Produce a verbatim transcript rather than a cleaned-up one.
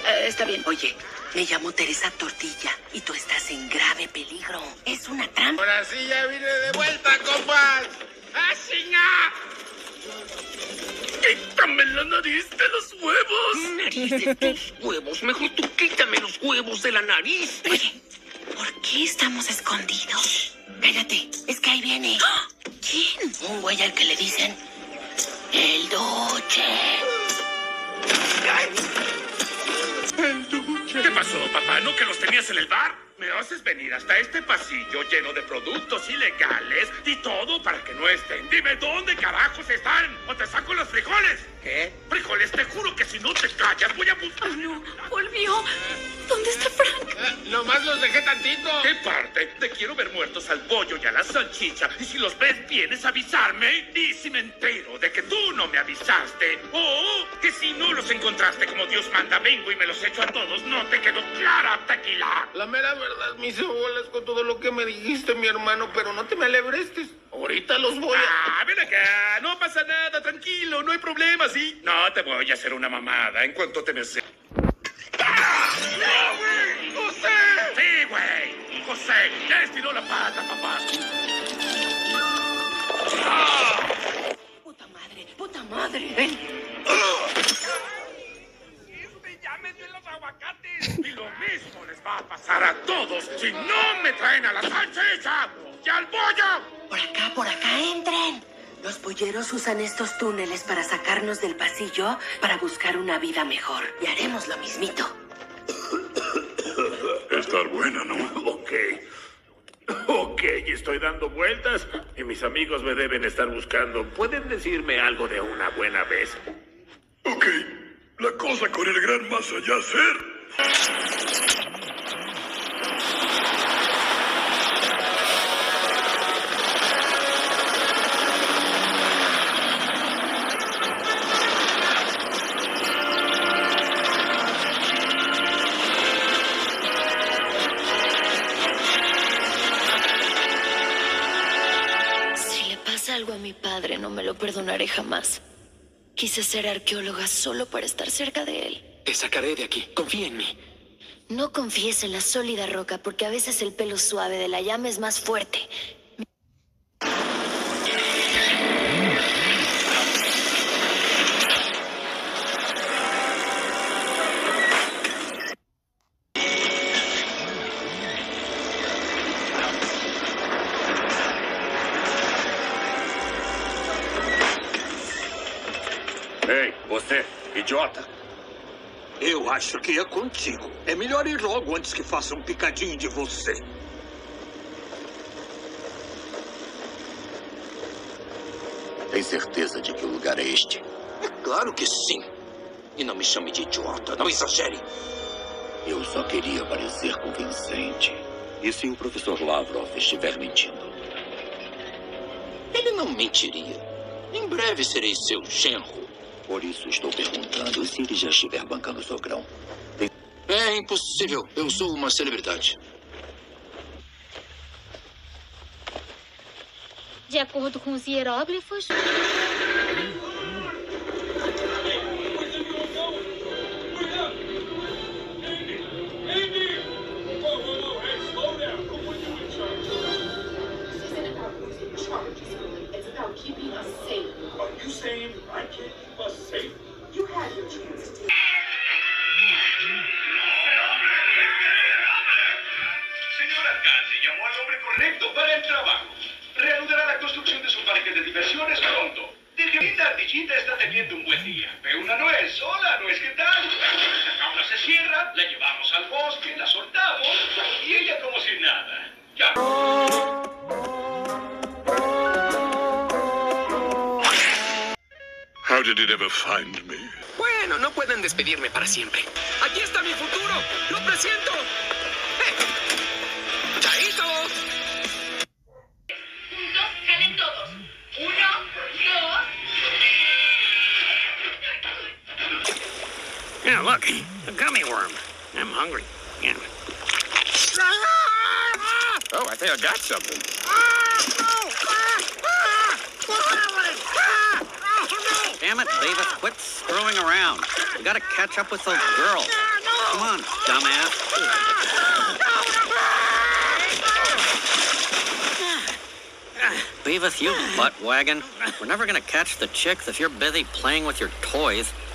Eh, está bien. Oye, me llamo Teresa Tortilla y tú estás en grave peligro. Es una trampa. Ahora sí ya vine de vuelta, compas. ¡Asina! ¡Quítame la nariz de los huevos! Nariz de tus huevos. Mejor tú quítame los huevos de la nariz. Oye, ¿por qué estamos escondidos? Cállate, es que ahí viene. ¡Ah! ¿Quién? Un güey al que le dicen el Duche. El Duche. ¿Qué pasó, papá? ¿No que los tenías en el bar? Me haces venir hasta este pasillo lleno de productos ilegales y todo para que no estén. Dime dónde carajos están o te saco los frijoles. ¿Qué? Frijoles, te juro que si no te callas voy a buscar. Oh, no, volvió. ¿Dónde está Frank? Eh, nomás los dejé tantito. ¿Qué parte? Te quiero ver muertos al pollo y a la salchicha. Y si los ves, vienes a avisarme. Y si me entero de que tú no me avisaste. O que si no los encontraste como Dios manda, vengo y me los echo a todos. No te quedó clara, tequila. La mera verdad me hizo bolas con todo lo que me dijiste, mi hermano, pero no te me alebrestes. Ahorita los voy a... Ah, ven acá. No pasa nada, tranquilo. No hay problema, ¿sí? No te voy a hacer una mamada en cuanto te me... ¡Ah! ¡No, güey! ¡José! Sí, güey. José, ya estiró la pata, papá. ¡Ah! Puta madre, puta madre. Ven. ¡Este ya me dio los aguacates! Y lo mismo les va a pasar a todos si no me traen a la salchicha y al pollo. Por acá, por acá, entren. Los polleros usan estos túneles para sacarnos del pasillo para buscar una vida mejor. Y haremos lo mismito. Estar buena, ¿no? Ok. Ok, estoy dando vueltas y mis amigos me deben estar buscando. ¿Pueden decirme algo de una buena vez? Ok, la cosa con el gran más allá ser. Algo a mi padre, no me lo perdonaré jamás. Quise ser arqueóloga solo para estar cerca de él. Te sacaré de aquí. Confía en mí. No confíes en la sólida roca, porque a veces el pelo suave de la llama es más fuerte. Ei, você, idiota! Eu acho que é contigo. É melhor ir logo antes que faça um picadinho de você. Tem certeza de que o lugar é este? É claro que sim. E não me chame de idiota. Não exagere. Eu só queria parecer convincente. E se o professor Lavrov estiver mentindo? Ele não mentiria. Em breve serei seu genro. Por isso estou perguntando se ele já estiver bancando o sogrão. Tem... É impossível. Eu sou uma celebridade. De acordo com os hieróglifos... Señor alcalde, llamó al hombre correcto para el trabajo. Reanudará la construcción de su parque de diversiones pronto. Dije, la ardillita está teniendo un buen día. Ve una nuez. Hola, nuez, ¿qué tal? La jaula se cierra, la llevamos al bosque, la soltamos y ella como si nada. Ya. How did it ever find me? Bueno, no pueden despedirme para siempre. ¡Aquí está mi futuro! ¡Lo presiento! ¡Eh! ¡Chaito! Juntos, jalen todos. Uno, dos... Yeah, look, a gummy worm. I'm hungry. Yeah. Oh, I think I got something. Damn it, Davis, quit screwing around. We gotta catch up with those girls. Come on, dumbass. Beavis, you butt wagon. We're never gonna catch the chicks if you're busy playing with your toys.